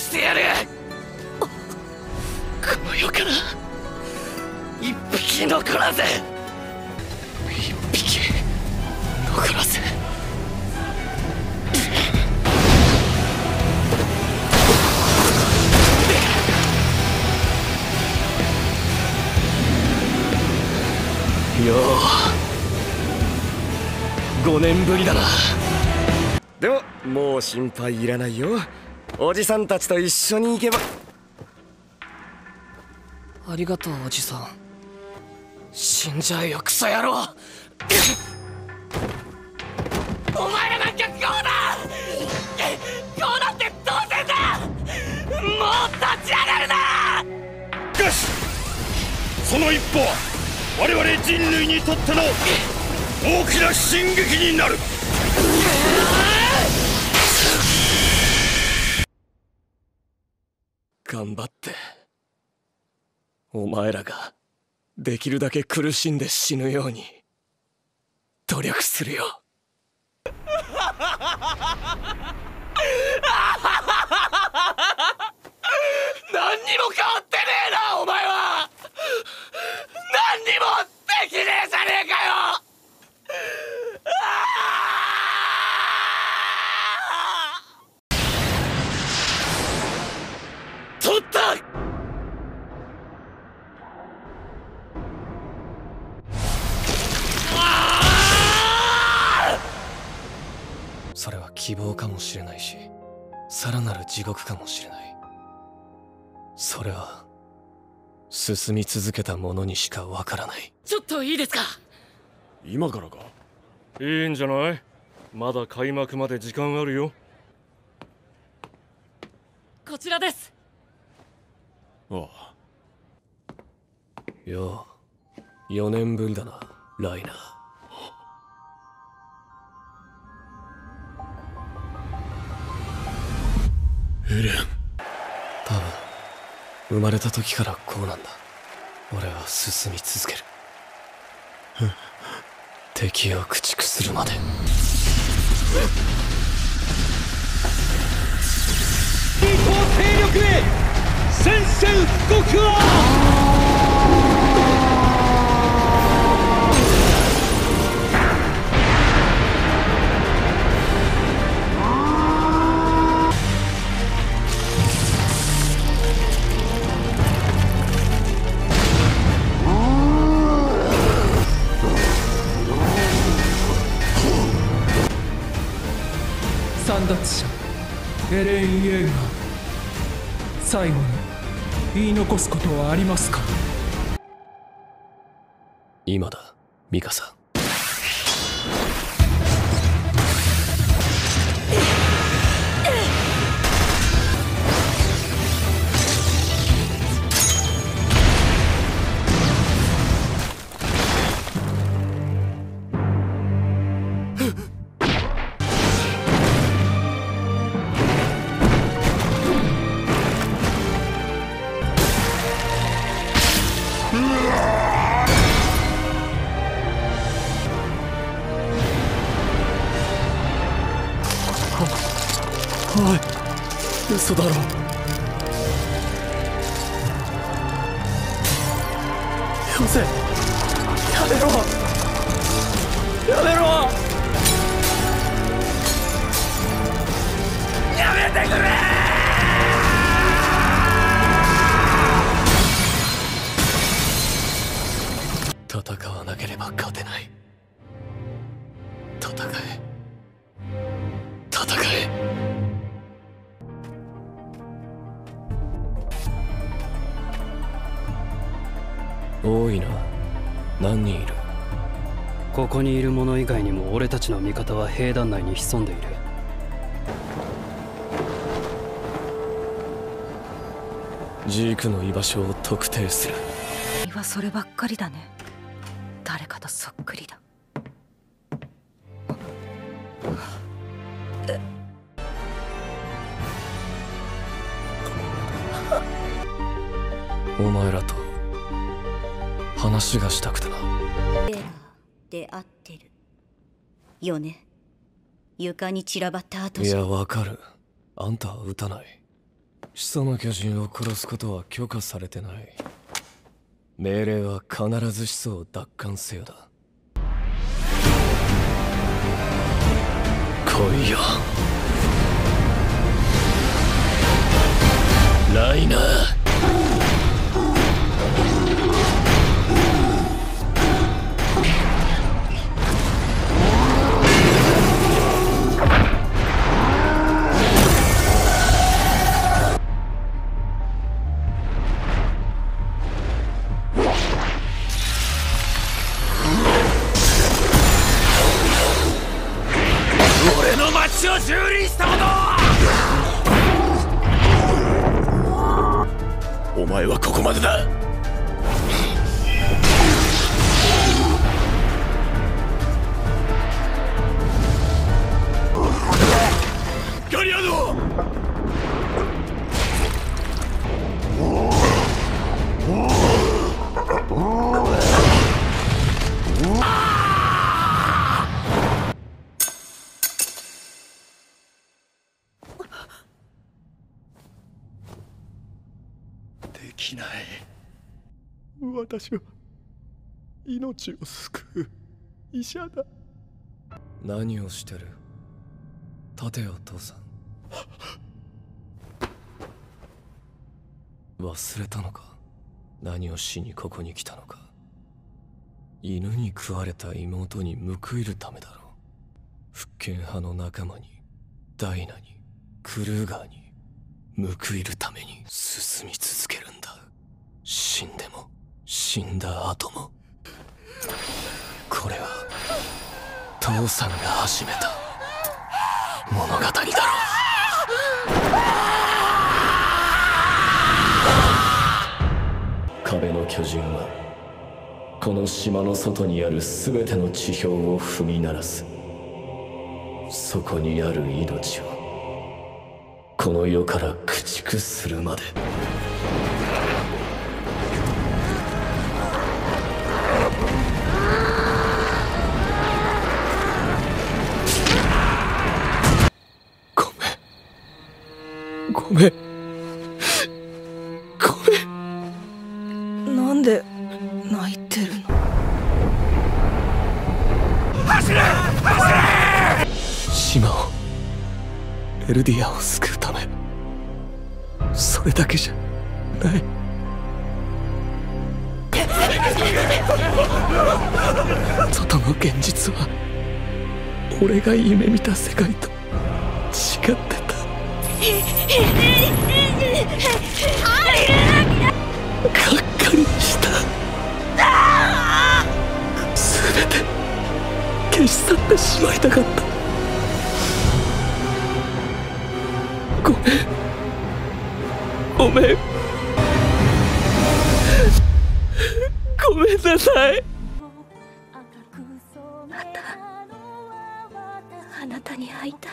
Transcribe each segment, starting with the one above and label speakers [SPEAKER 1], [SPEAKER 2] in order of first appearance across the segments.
[SPEAKER 1] してやる。この世から一匹残らず、一匹残らず。よう、5年ぶりだな。
[SPEAKER 2] でももう心配いらないよ。おじさんたちと一緒に行けば。
[SPEAKER 1] ありがとう、おじさん。死んじゃえよ、クソ野郎。お前らが逆行だ。こうなって当然だ。もう立ち上がるな。
[SPEAKER 3] しかしその一歩は我々人類にとっての大きな進撃になる。
[SPEAKER 1] 頑張って。お前らができるだけ苦しんで死ぬように努力するよ。何にも変わってねえな、お前は。何にもできねえじゃねえかよ。取った。それは希望かもしれないし、さらなる地獄かもしれない。それは進み続けた者にしかわからない。ちょっといいですか。
[SPEAKER 3] 今からか。いいんじゃない。まだ開幕まで時間あるよ。
[SPEAKER 1] こちらです。
[SPEAKER 3] ああ。
[SPEAKER 1] よう、4年ぶりだな、ライナー。
[SPEAKER 3] エレン。
[SPEAKER 1] 多分生まれた時からこうなんだ。俺は進み続ける。敵を駆逐するまで。
[SPEAKER 4] 抵抗勢力へ宣戦布告を。簒奪者エレン・イエーガー、最後に言い残すことはありますか。
[SPEAKER 1] 今だ、ミカサ。おい、嘘だろ。よせ、やめろ、やめろ、やめてくれ。戦わなければ勝てない。戦え、戦え。多いな。何人いる？
[SPEAKER 5] ここにいる者以外にも俺たちの味方は兵団内に潜んでいる。
[SPEAKER 1] ジークの居場所を特定する。
[SPEAKER 6] 君はそればっかりだね。誰かとそっくりだ。
[SPEAKER 1] お前らと話がしたくてな。
[SPEAKER 7] エラーで合ってるよね。床に散らばった後
[SPEAKER 1] いや、わかる。あんたは撃たない。 始祖の巨人を殺すことは許可されてない。命令は必ず始祖を奪還せよだ。来いよライナー。俺の町を蹂躙した者！お前はここまでだ。ガリアード！できない。私は命を救う医者だ。何をしてる？立てよ父さん。忘れたのか？何をしにここに来たのか。犬に食われた妹に報いるためだろう。復権派の仲間にダイナにクルーガーに報いるために進み続けるんだ。死んでも死んだ後も。これは父さんが始めた物語だろう。壁の巨人はこの島の外にある全ての地表を踏み鳴らす。そこにある命をこの世から駆逐するまで。ごめん
[SPEAKER 6] なんで泣いてるの？
[SPEAKER 3] 走れ走れ！
[SPEAKER 1] 島をエルディアを救うため、それだけじゃない。外の現実は俺が夢見た世界と違ってた。がっかりした。全て消し去ってしまいたかった。ごめんなさい。
[SPEAKER 6] またあなたに会いたい。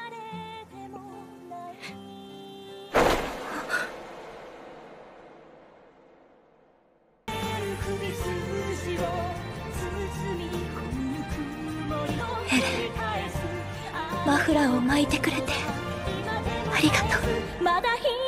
[SPEAKER 6] エレン、マフラーを巻いてくれてありがとう。